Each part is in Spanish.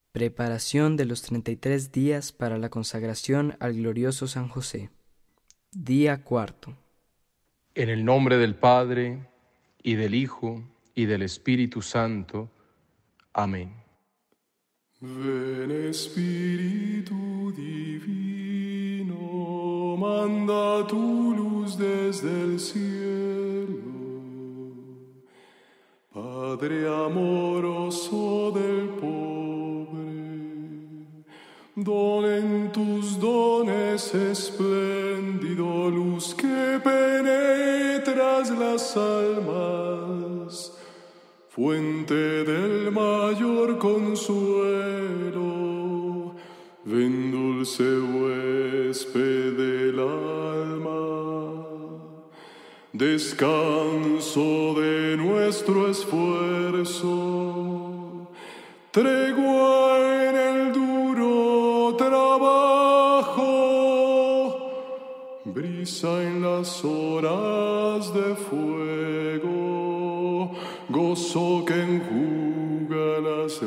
Preparación de los 33 días para la consagración al glorioso San José. Día cuarto. En el nombre del Padre, y del Hijo, y del Espíritu Santo. Amén. Ven Espíritu Divino, manda tu luz desde el cielo. Padre amoroso del pobre, don en tus dones espléndido, luz que penetras las almas, fuente del mayor consuelo, ven dulce huésped del alma, descanso de nuestro esfuerzo, tregua en el duro trabajo, brisa en las horas de fuego, gozo que enjuga las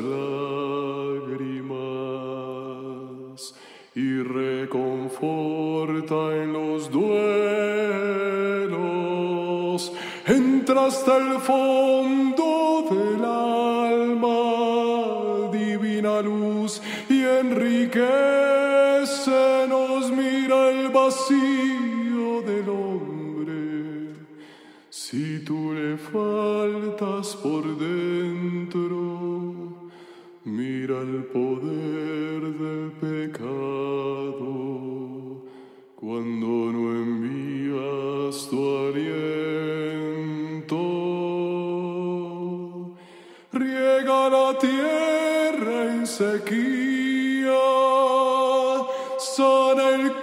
lágrimas y reconforta en los duelos. Entra hasta el fondo del alma, divina luz, y enriquecenos. Mira el vacío del hombre, si tú le faltas por dentro, mira el poder del pecado, cuando no envías tu aliento. Riega la tierra en sequía, sana el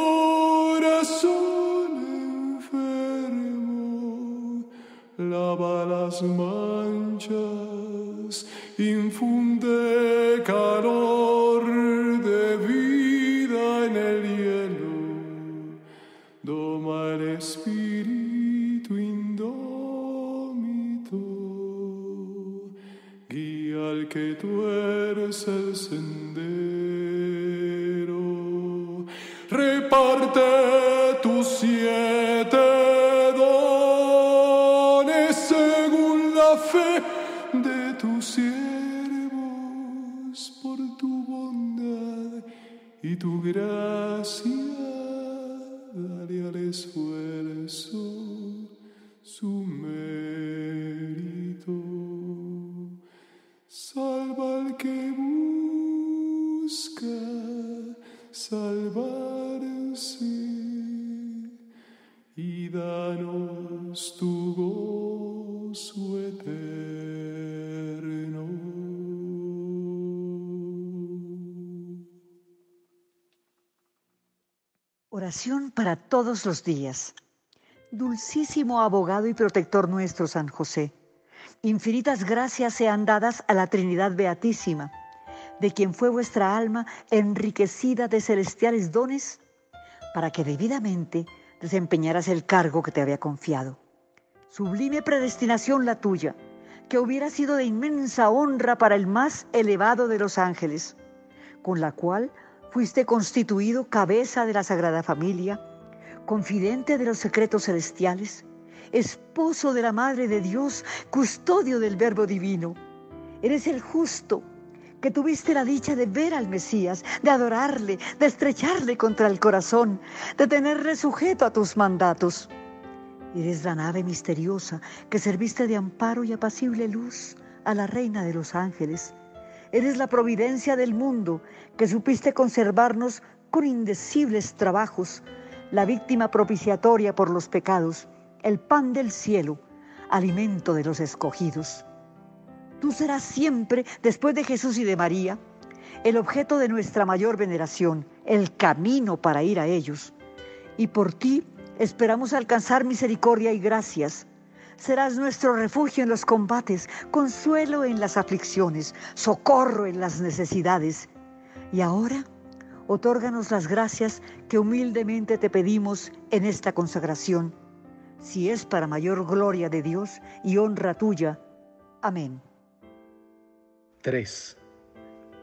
corazón enfermo, lava las manchas, infunde calor de vida en el hielo, doma el espíritu indómito, guía al que tuerce el sendero, reparte tus 7 dones según la fe de tus siervos, por tu bondad y tu gracia, dale al esfuerzo su mérito. Salva al que busca salvarse y danos tu gozo eterno. Oración para todos los días. Dulcísimo abogado y protector nuestro San José, infinitas gracias sean dadas a la Trinidad Beatísima, de quien fue vuestra alma enriquecida de celestiales dones, para que debidamente desempeñaras el cargo que te había confiado. Sublime predestinación la tuya, que hubiera sido de inmensa honra para el más elevado de los ángeles, con la cual fuiste constituido cabeza de la Sagrada Familia, confidente de los secretos celestiales, esposo de la Madre de Dios, custodio del Verbo Divino. Eres el justo, que tuviste la dicha de ver al Mesías, de adorarle, de estrecharle contra el corazón, de tenerle sujeto a tus mandatos. Eres la nave misteriosa que serviste de amparo y apacible luz a la Reina de los Ángeles. Eres la providencia del mundo que supiste conservarnos con indecibles trabajos, la víctima propiciatoria por los pecados, el pan del cielo, alimento de los escogidos. Tú serás siempre, después de Jesús y de María, el objeto de nuestra mayor veneración, el camino para ir a ellos. Y por ti esperamos alcanzar misericordia y gracias. Serás nuestro refugio en los combates, consuelo en las aflicciones, socorro en las necesidades. Y ahora, otórganos las gracias que humildemente te pedimos en esta consagración, si es para mayor gloria de Dios y honra tuya. Amén. 3.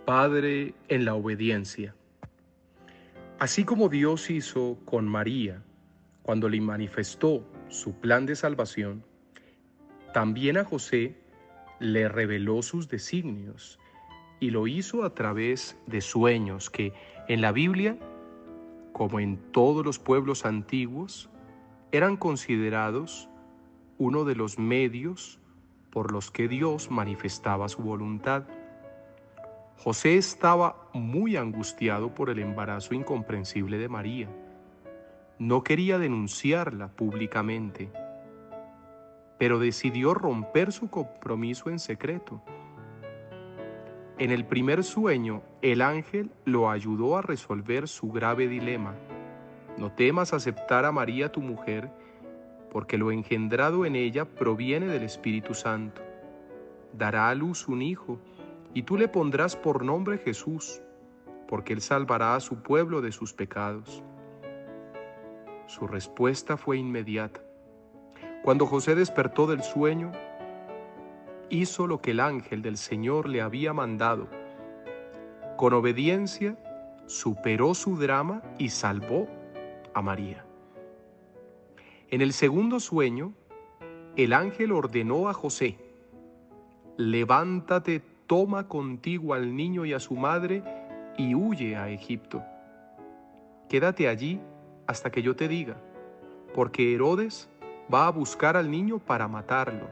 Padre en la obediencia. Así como Dios hizo con María cuando le manifestó su plan de salvación, también a José le reveló sus designios y lo hizo a través de sueños que en la Biblia, como en todos los pueblos antiguos, eran considerados uno de los medios por los que Dios manifestaba su voluntad. José estaba muy angustiado por el embarazo incomprensible de María. No quería denunciarla públicamente, pero decidió romper su compromiso en secreto. En el primer sueño, el ángel lo ayudó a resolver su grave dilema. No temas aceptar a María tu mujer, porque lo engendrado en ella proviene del Espíritu Santo. Dará a luz un hijo, y tú le pondrás por nombre Jesús, porque él salvará a su pueblo de sus pecados. Su respuesta fue inmediata. Cuando José despertó del sueño, hizo lo que el ángel del Señor le había mandado. Con obediencia, superó su drama y salvó a María. En el segundo sueño, el ángel ordenó a José: levántate, toma contigo al niño y a su madre y huye a Egipto. Quédate allí hasta que yo te diga, porque Herodes va a buscar al niño para matarlo.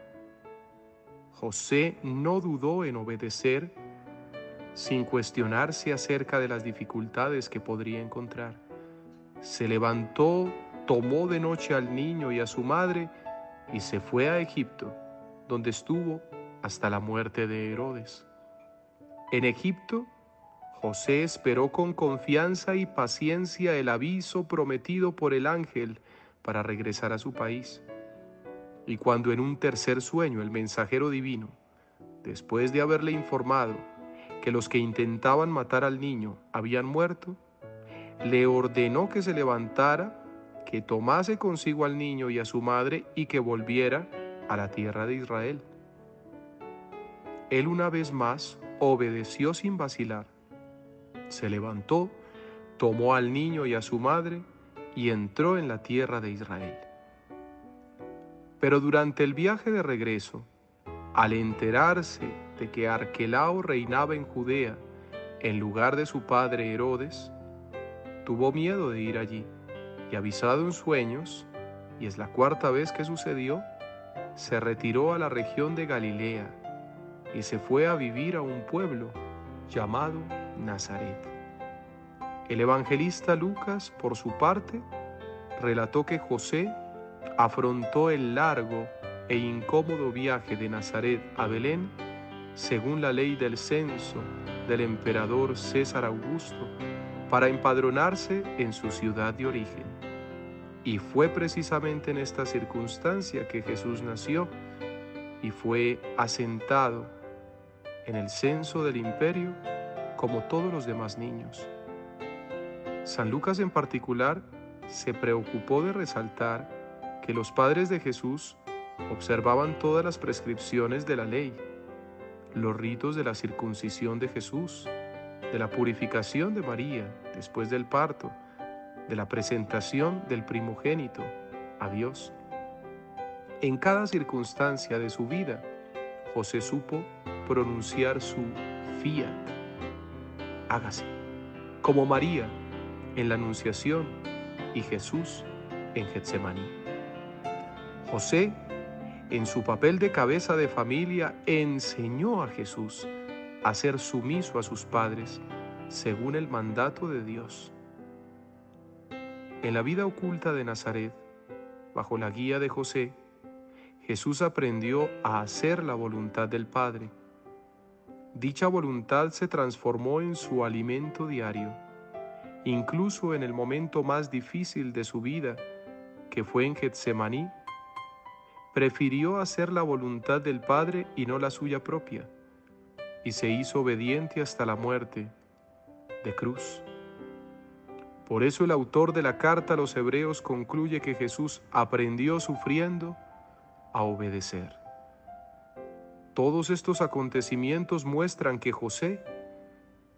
José no dudó en obedecer sin cuestionarse acerca de las dificultades que podría encontrar. Se levantó, tomó de noche al niño y a su madre y se fue a Egipto, donde estuvo hasta la muerte de Herodes. En Egipto, José esperó con confianza y paciencia el aviso prometido por el ángel para regresar a su país. Y cuando en un tercer sueño el mensajero divino, después de haberle informado que los que intentaban matar al niño habían muerto, le ordenó que se levantara, que tomase consigo al niño y a su madre y que volviera a la tierra de Israel. Él una vez más obedeció sin vacilar. Se levantó, tomó al niño y a su madre y entró en la tierra de Israel. Pero durante el viaje de regreso, al enterarse de que Arquelao reinaba en Judea en lugar de su padre Herodes, tuvo miedo de ir allí y, avisado en sueños, y es la cuarta vez que sucedió, se retiró a la región de Galilea y se fue a vivir a un pueblo llamado Nazaret. El evangelista Lucas, por su parte, relató que José afrontó el largo e incómodo viaje de Nazaret a Belén según la ley del censo del emperador César Augusto para empadronarse en su ciudad de origen. Y fue precisamente en esta circunstancia que Jesús nació y fue asentado en el censo del imperio como todos los demás niños. San Lucas en particular se preocupó de resaltar que los padres de Jesús observaban todas las prescripciones de la ley, los ritos de la circuncisión de Jesús, de la purificación de María después del parto, de la presentación del primogénito a Dios. En cada circunstancia de su vida, José supo pronunciar su fiat, hágase, como María en la Anunciación y Jesús en Getsemaní. José, en su papel de cabeza de familia, enseñó a Jesús a ser sumiso a sus padres según el mandato de Dios. En la vida oculta de Nazaret, bajo la guía de José, Jesús aprendió a hacer la voluntad del Padre. Dicha voluntad se transformó en su alimento diario, incluso en el momento más difícil de su vida, que fue en Getsemaní. Prefirió hacer la voluntad del Padre y no la suya propia, y se hizo obediente hasta la muerte de cruz. Por eso el autor de la carta a los Hebreos concluye que Jesús aprendió sufriendo a obedecer. Todos estos acontecimientos muestran que José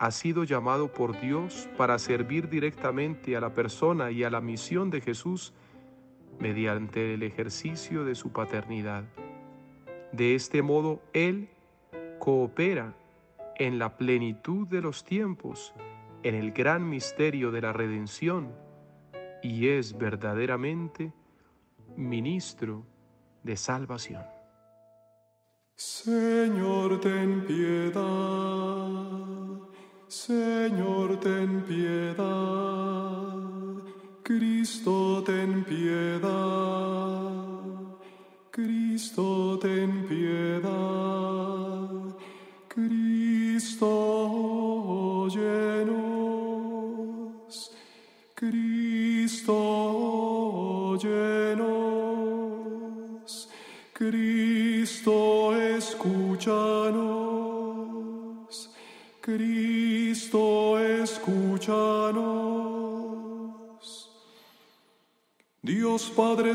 ha sido llamado por Dios para servir directamente a la persona y a la misión de Jesús mediante el ejercicio de su paternidad. De este modo, Él coopera en la plenitud de los tiempos, en el gran misterio de la redención, y es verdaderamente ministro de salvación. Señor, ten piedad. Señor, ten piedad. Cristo, ten piedad. Cristo, ten piedad. Cristo, óyenos. Cristo, óyenos. Cristo, escúchanos. Cristo, escúchanos. Dios Padre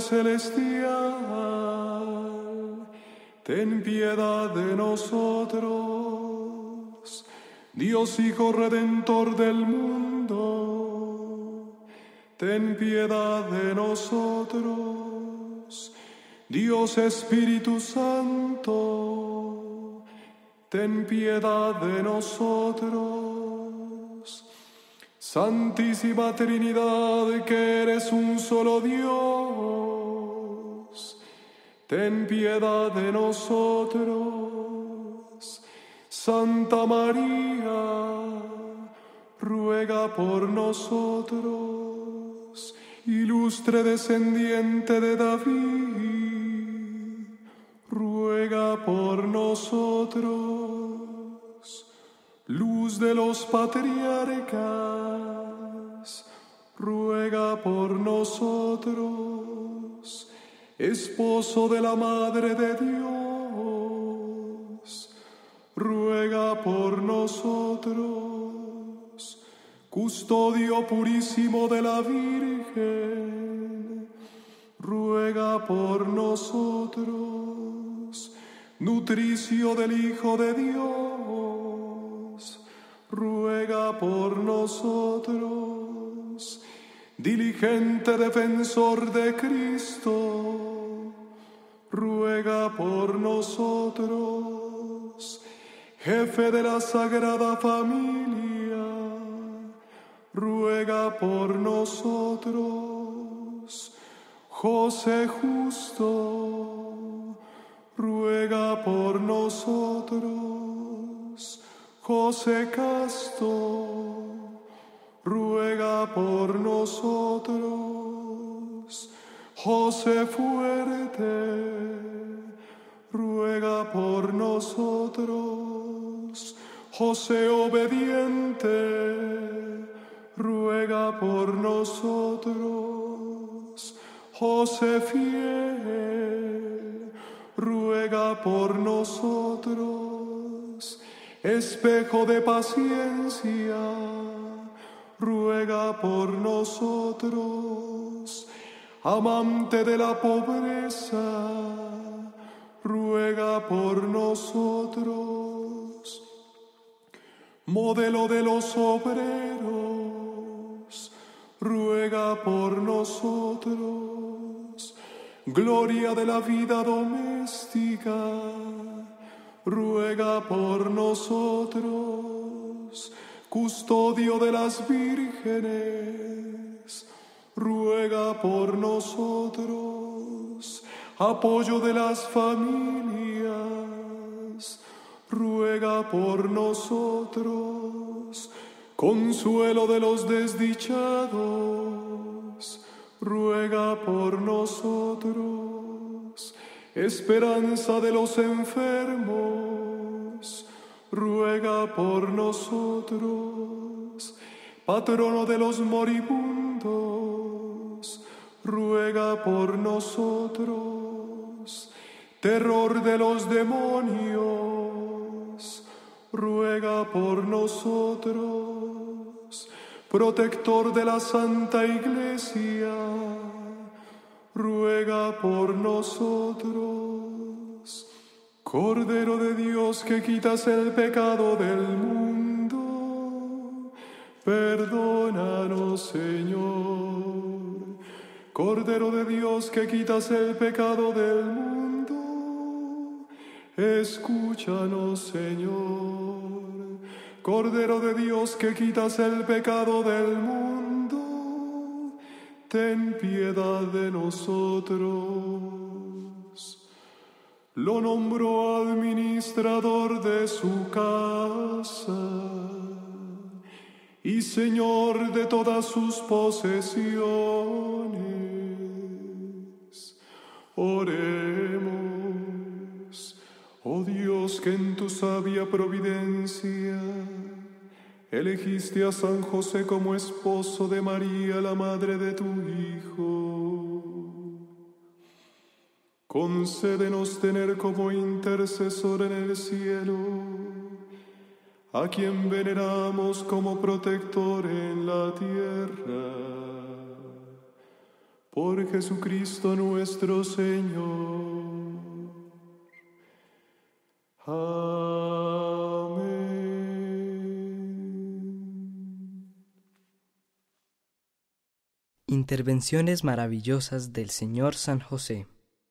Celestial, ten piedad de nosotros. Dios Hijo Redentor del mundo, ten piedad de nosotros. Dios Espíritu Santo, ten piedad de nosotros. Santísima Trinidad, que eres un solo Dios, ten piedad de nosotros. Santa María, ruega por nosotros. Ilustre descendiente de David, ruega por nosotros. Luz de los patriarcas, ruega por nosotros. Esposo de la Madre de Dios, ruega por nosotros. Custodio purísimo de la Virgen, ruega por nosotros. Nutricio del Hijo de Dios, ruega por nosotros. Diligente defensor de Cristo, ruega por nosotros. Jefe de la Sagrada Familia, ruega por nosotros. José justo, ruega por nosotros. José casto, ruega por nosotros. José fuerte, ruega por nosotros. José obediente, ruega por nosotros. José fiel, ruega por nosotros. Espejo de paciencia, ruega por nosotros. Amante de la pobreza, ruega por nosotros. Modelo de los obreros, ruega por nosotros. Gloria de la vida doméstica, ruega por nosotros. Custodio de las vírgenes, ruega por nosotros. Apoyo de las familias, ruega por nosotros. Consuelo de los desdichados, ruega por nosotros. Esperanza de los enfermos, ruega por nosotros. Patrono de los moribundos, ruega por nosotros. Terror de los demonios, ruega por nosotros. Protector de la Santa Iglesia, ruega por nosotros. Cordero de Dios, que quitas el pecado del mundo, Cordero de Dios que quitas el pecado del mundo, escúchanos, Señor. Cordero de Dios que quitas el pecado del mundo, ten piedad de nosotros. Lo nombró administrador de su casa y Señor de todas sus posesiones. Oremos, oh Dios, que en tu sabia providencia elegiste a San José como esposo de María, la madre de tu Hijo. Concédenos tener como intercesor en el cielo a quien veneramos como protector en la tierra, por Jesucristo nuestro Señor. Amén. Intervenciones maravillosas del Señor San José.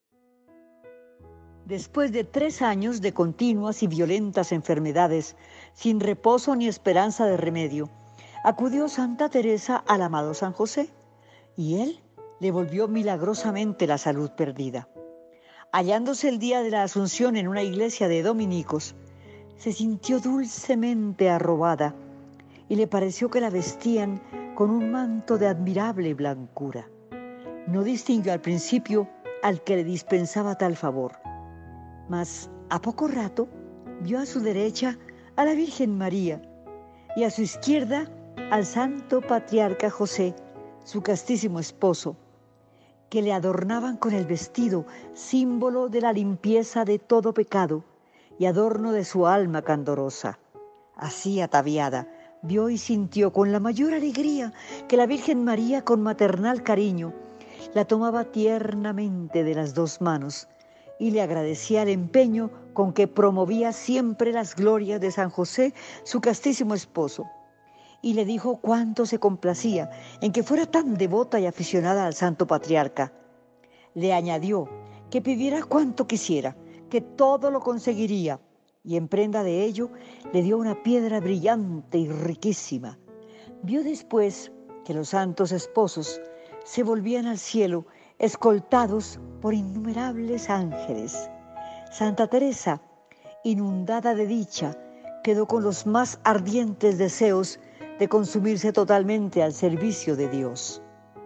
Después de 3 años de continuas y violentas enfermedades, sin reposo ni esperanza de remedio, acudió Santa Teresa al amado San José, y él le volvió milagrosamente la salud perdida. Hallándose el día de la Asunción en una iglesia de dominicos, se sintió dulcemente arrobada, y le pareció que la vestían con un manto de admirable blancura. No distinguió al principio al que le dispensaba tal favor, mas a poco rato vio a su derecha a la Virgen María y a su izquierda al Santo Patriarca José, su castísimo esposo, que le adornaban con el vestido, símbolo de la limpieza de todo pecado y adorno de su alma candorosa. Así ataviada, vio y sintió con la mayor alegría que la Virgen María, con maternal cariño, la tomaba tiernamente de las 2 manos y le agradecía el empeño con que promovía siempre las glorias de San José, su castísimo esposo, y le dijo cuánto se complacía en que fuera tan devota y aficionada al Santo Patriarca. Le añadió que pidiera cuanto quisiera, que todo lo conseguiría, y en prenda de ello le dio una piedra brillante y riquísima. Vio después que los santos esposos se volvían al cielo, escoltados por innumerables ángeles. Santa Teresa, inundada de dicha, quedó con los más ardientes deseos de consumirse totalmente al servicio de Dios.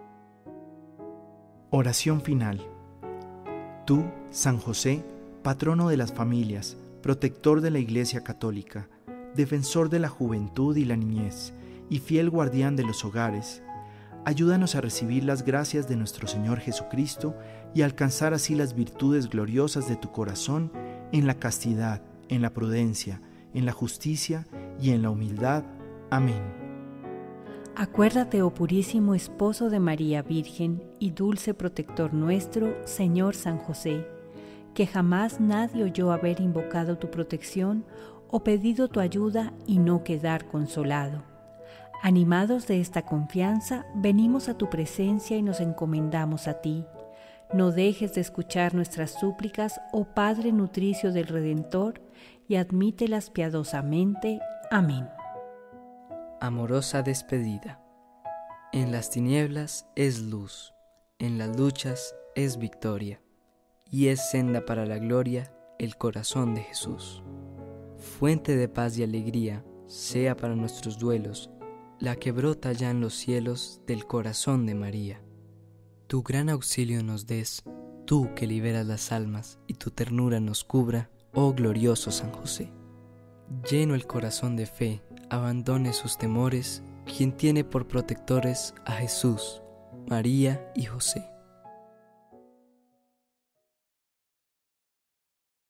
Oración final. Tú, San José, patrono de las familias, protector de la Iglesia Católica, defensor de la juventud y la niñez, y fiel guardián de los hogares, ayúdanos a recibir las gracias de nuestro Señor Jesucristo y alcanzar así las virtudes gloriosas de tu corazón en la castidad, en la prudencia, en la justicia y en la humildad. Amén. Acuérdate, oh purísimo esposo de María Virgen y dulce protector nuestro, Señor San José, que jamás nadie oyó haber invocado tu protección o pedido tu ayuda y no quedar consolado. Animados de esta confianza, venimos a tu presencia y nos encomendamos a ti. No dejes de escuchar nuestras súplicas, oh Padre nutricio del Redentor, y admítelas piadosamente. Amén. Amorosa despedida. En las tinieblas es luz, en las luchas es victoria, y es senda para la gloria el corazón de Jesús. Fuente de paz y alegría sea para nuestros duelos la que brota ya en los cielos del corazón de María. Tu gran auxilio nos des, tú que liberas las almas, y tu ternura nos cubra, oh glorioso San José. Lleno el corazón de fe, abandone sus temores, quien tiene por protectores a Jesús, María y José.